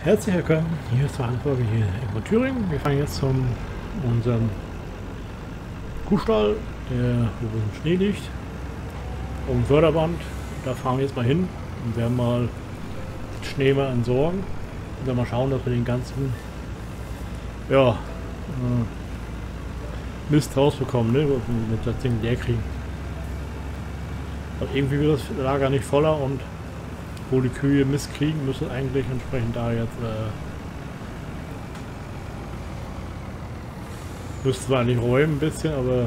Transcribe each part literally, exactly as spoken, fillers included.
Herzlich willkommen hier zur Folge hier in Thüringen. Wir fahren jetzt zum unserem Kuhstall, der wo im Schnee liegt, um ein Förderband. Da fahren wir jetzt mal hin und werden mal den Schnee mal entsorgen und dann mal schauen, dass wir den ganzen ja, äh, Mist rausbekommen, ne? Mit das Ding leer kriegen. Aber irgendwie wird das Lager nicht voller und wo die Kühe Mist kriegen, müssen eigentlich entsprechend da jetzt äh, müssten wir eigentlich räumen ein bisschen, aber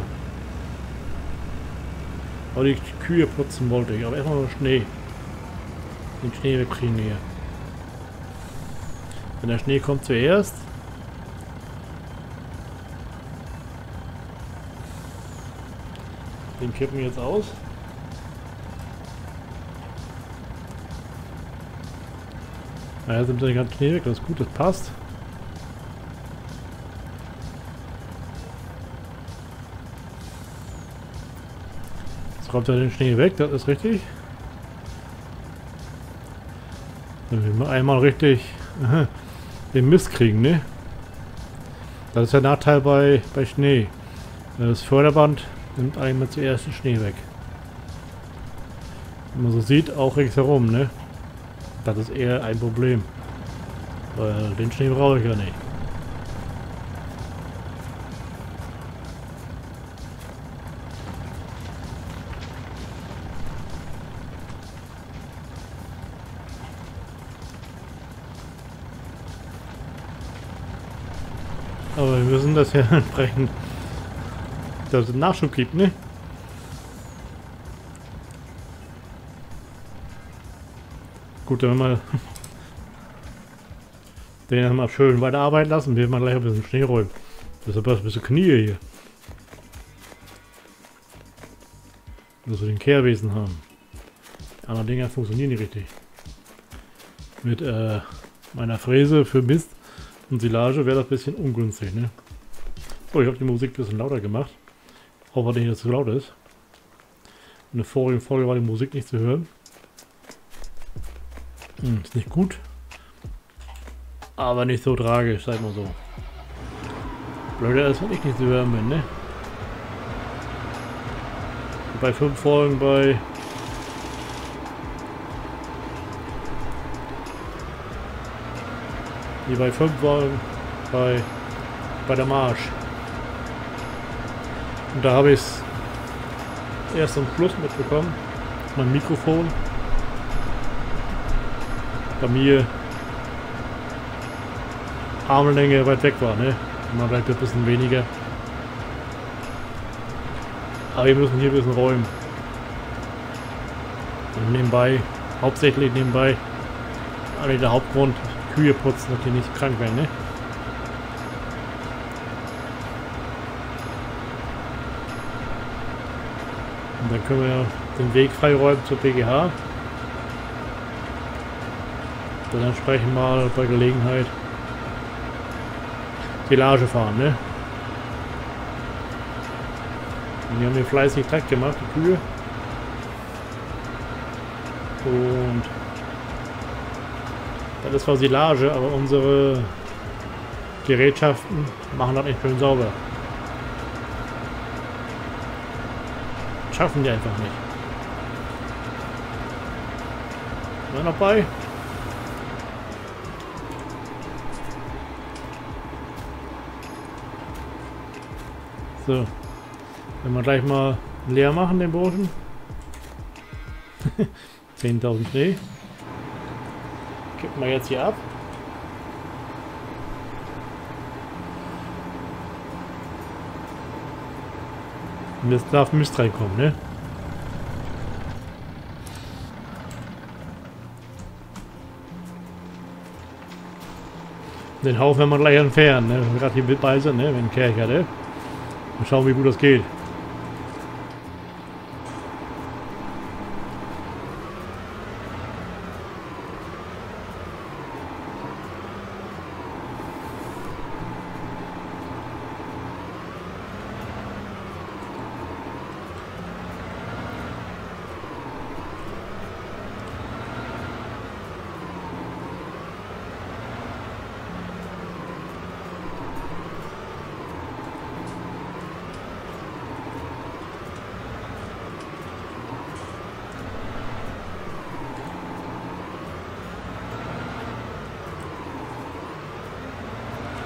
aber die Kühe putzen wollte ich, aber erstmal nur Schnee. Den Schnee wegkriegen hier. Wenn der Schnee kommt zuerst. Den kippen wir jetzt aus. Naja, sind wir den ganzen Schnee weg, das ist gut, das passt. Jetzt kommt er den Schnee weg, das ist richtig. Wenn wir einmal richtig aha, den Mist kriegen, ne? Das ist der Nachteil bei, bei Schnee. Das Förderband nimmt einmal zuerst den Schnee weg. Wenn man so sieht, auch ringsherum, ne? Das ist eher ein Problem. Weil den Schnee brauche ich ja nicht. Aber wir müssen das ja entsprechend, dass es Nachschub gibt, ne? Gut, dann mal den mal schön weiterarbeiten lassen, wir mal gleich ein bisschen Schnee räumen. Das ist aber ein bisschen Knie hier. Dass wir den Kehrwesen haben. Die anderen Dinger funktionieren nicht richtig. Mit äh, meiner Fräse für Mist und Silage wäre das ein bisschen ungünstig, ne? So, ich habe die Musik ein bisschen lauter gemacht. Hoffe, dass nicht zu laut ist. In der vorigen Folge war die Musik nicht zu hören. Hm, ist nicht gut. Aber nicht so tragisch, sag mal so. Blöder ist, wenn ich nicht zu hören bin, ne? Bei fünf Folgen bei... Wie bei fünf Folgen bei... bei der Marsch. Und da habe ich es erst am Schluss mitbekommen. Mein Mikrofon bei mir Armlänge weit weg war, ne? Man bleibt ein bisschen weniger. Aber wir müssen hier ein bisschen räumen. Und nebenbei, hauptsächlich nebenbei, eigentlich der Hauptgrund, Kühe putzen, dass die nicht krank werden, ne? Und dann können wir den Weg freiräumen zur P G H. Dann entsprechend mal bei Gelegenheit Silage fahren, ne? Und die haben hier fleißig Takt gemacht, die Kühe. Und das ist zwar Silage, aber unsere Gerätschaften machen das nicht schön sauber. Schaffen die einfach nicht. Sind wir noch bei? So, wenn wir gleich mal leer machen, den Burschen. zehntausend Schnee. Kippen wir jetzt hier ab. Und jetzt darf Mist reinkommen, ne? Den Haufen werden wir gleich entfernen, ne? Wenn wir gerade hier mit bei sind, ne? Wenn ein Kercher, ne? Mal schauen, wie gut das geht.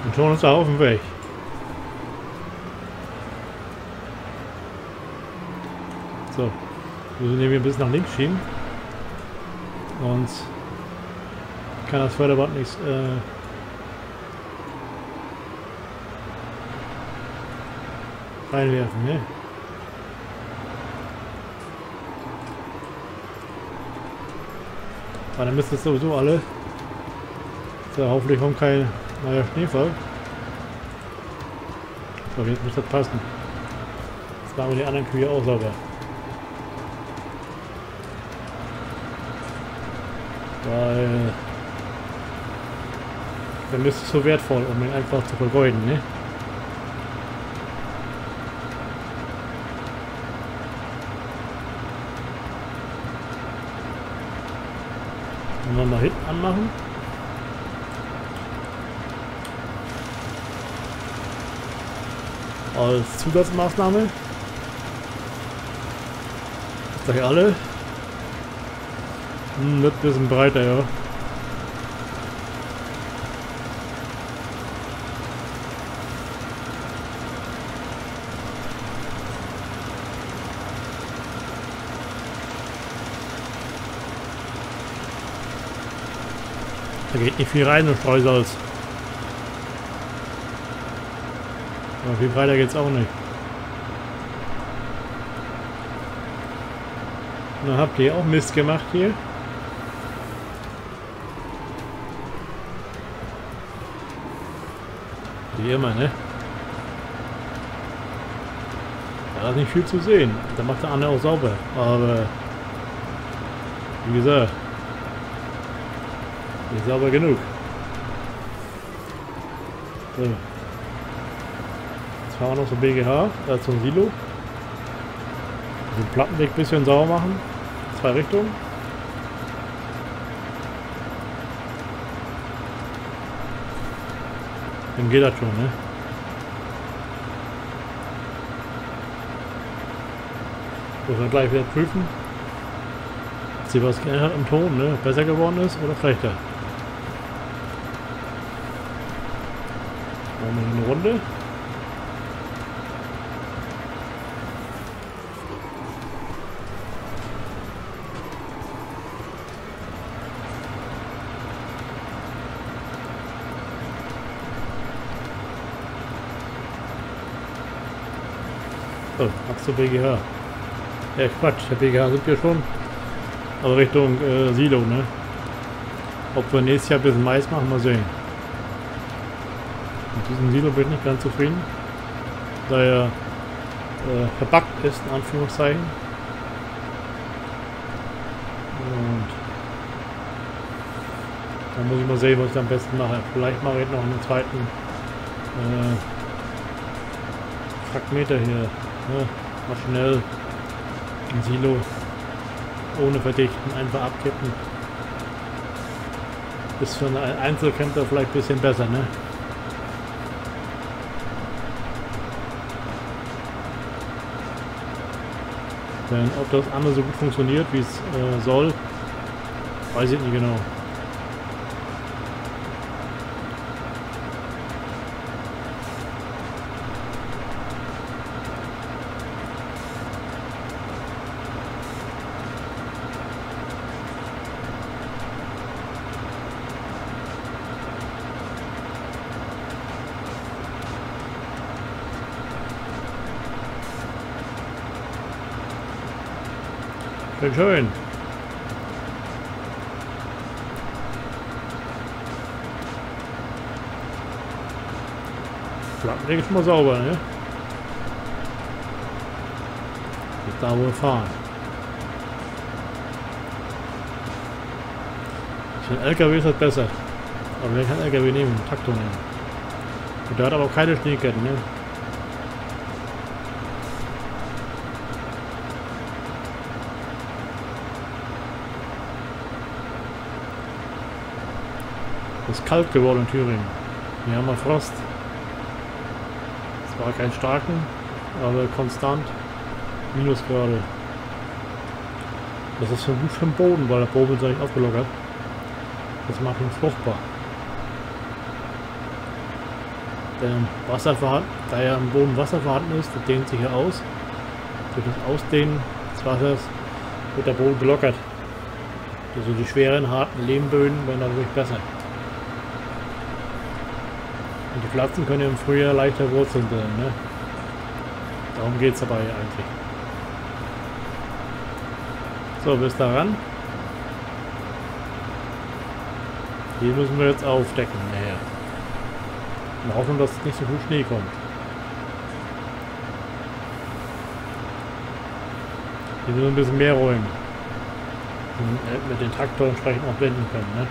Und schon ist er auf dem Weg. So, wir müssen hier ein bisschen nach links schieben. Und kann das Förderband nicht äh, reinwerfen, ne? Aber dann müsste es sowieso alle. So, hoffentlich kommt kein neuer Schneefall. So, jetzt muss das passen. Jetzt machen wir die anderen Kühe auch sauber. Weil dann ist es so wertvoll, um ihn einfach zu vergeuden, ne? Und dann mal hinten anmachen. Als Zusatzmaßnahme. Sag ich alle. Hm, wird ein bisschen breiter, ja. Da geht nicht viel rein, nur Streusalz. Aber viel breiter geht's auch nicht. Dann habt ihr auch Mist gemacht hier. Wie immer, ne? Da ist nicht viel zu sehen. Da macht der andere auch sauber. Aber wie gesagt, ist sauber genug. So. Jetzt fahren wir noch zum B G H, äh, zum Silo. Den Plattenweg ein bisschen sauber machen. Zwei Richtungen. Dann geht das schon, ne? Muss man gleich wieder prüfen. Ob sie was geändert hat im Ton, ne? Besser geworden ist oder schlechter. Machen wir eine Runde. So, ab zur B G H. Ja, Quatsch, der B G H sind wir schon. Aber Richtung äh, Silo, ne? Ob wir nächstes Jahr ein bisschen Mais machen, mal sehen. Mit diesem Silo bin ich nicht ganz zufrieden. Da er äh, verbuggt ist, in Anführungszeichen. Und dann muss ich mal sehen, was ich am besten mache. Vielleicht mache ich noch einen zweiten äh, Fragmeter hier. Ja, mal schnell ein Silo ohne Verdichten einfach abkippen. Ist für einen Einzelkämpfer vielleicht ein bisschen besser, ne? Denn ob das andere so gut funktioniert, wie es äh, soll, weiß ich nicht genau. Schön, schön. Plattenweg ist schon mal sauber, ne? Jetzt da wo wir fahren. Für einen L K W ist das besser. Aber wir können L K W nehmen, Traktor nehmen. Und der hat aber auch keine Schneeketten, ne? Es ist kalt geworden in Thüringen. Hier haben wir Frost. Es war kein starken, aber konstant. Minusgrade. Das ist für gut für den Boden, weil der Boden ist nicht aufgelockert. Das macht ihn fruchtbar. Denn Wasser vorhanden, da ja am Boden Wasser vorhanden ist, das dehnt sich ja aus. Durch das Ausdehnen des Wassers wird der Boden gelockert. Also die schweren, harten Lehmböden werden dadurch besser. Und die Pflanzen können im Frühjahr leichter Wurzeln bilden. Ne? Darum geht es dabei eigentlich. So, bis daran. Hier müssen wir jetzt aufdecken. Naja. In der Hoffnung, dass nicht so viel Schnee kommt. Hier müssen wir ein bisschen mehr räumen. Und mit den Traktor entsprechend auch wenden können. Ne?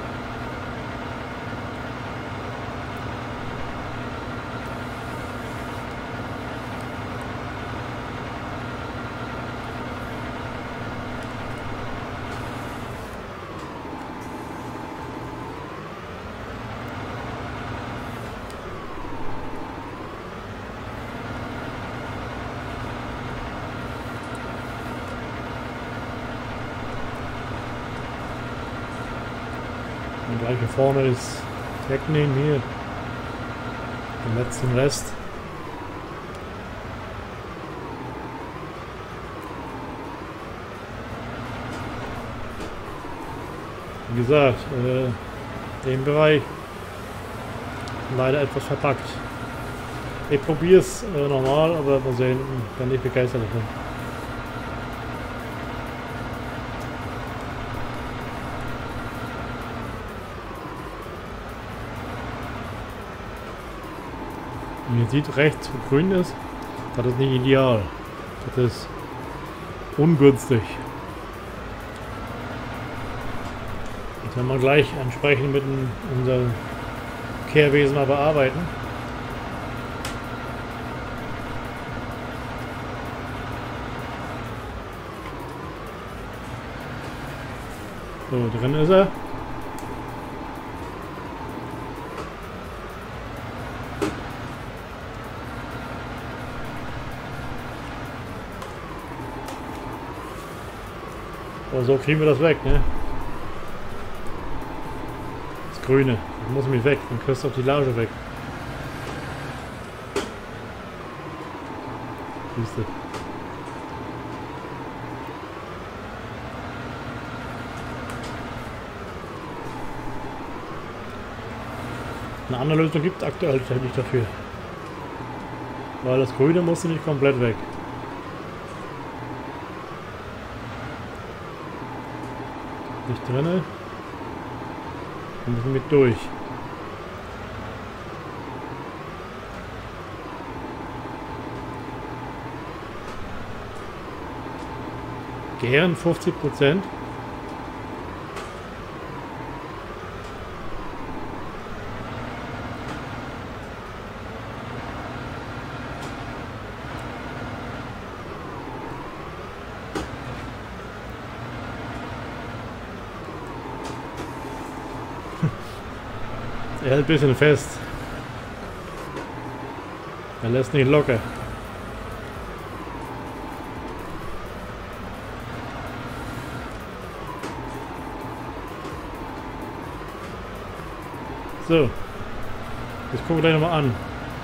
Und gleich hier vorne ist wegnehmen hier den letzten Rest. Wie gesagt, äh, den Bereich leider etwas verpackt. Ich probiere es äh, nochmal, aber mal sehen, bin nicht begeistert davon. Und ihr seht rechts, wo grün ist, das ist nicht ideal. Das ist ungünstig. Das werden wir gleich entsprechend mit unserem Kehrwesen mal bearbeiten. So, drin ist er. Aber so kriegen wir das weg, ne? Das Grüne. Das muss mich weg. Dann kriegst du auch die Silage weg. Siehst du. Eine andere Lösung gibt es aktuell nicht dafür. Weil das Grüne musste nicht komplett weg. Nicht drinne. Wir müssen mit durch. Gären fünfzig Prozent. Er hält ein bisschen fest. Er lässt nicht locker. So. Jetzt gucken wir gleich nochmal an.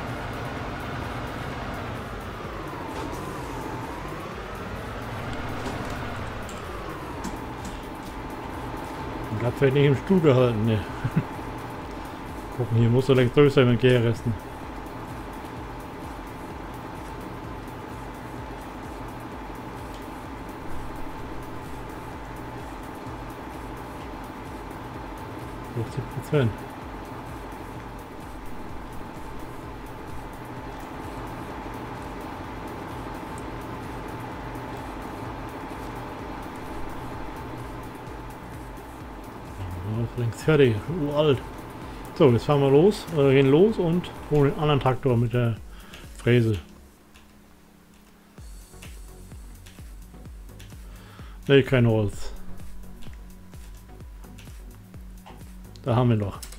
Und hat vielleicht nicht im Stuhl gehalten, ne. Gucken, hier muss er längst durch sein mit Gärresten. fünfzig Prozent. Längst fertig, uralt. So, jetzt fahren wir los, äh, gehen los und holen den anderen Traktor mit der Fräse. Ne, kein Holz. Da haben wir noch.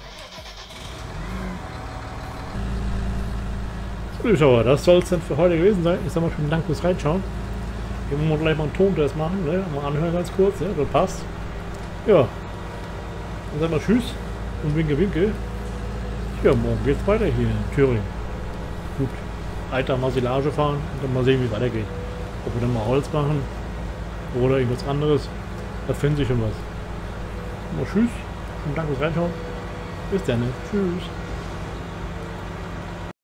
So, Zuschauer, das soll es dann für heute gewesen sein. Ich sag mal vielen Dank fürs Reinschauen. Hier wollen wir gleich mal einen Tontest machen, ne? Mal anhören ganz kurz, ja, das passt. Ja. Dann sagen wir Tschüss und Winke Winke. Ja, morgen geht's weiter hier in Thüringen. Gut, weiter mal Silage fahren und dann mal sehen, wie es weitergeht. Ob wir dann mal Holz machen oder irgendwas anderes. Da findet sich schon was. Mal tschüss und danke fürs Reinschauen. Bis dann. Tschüss.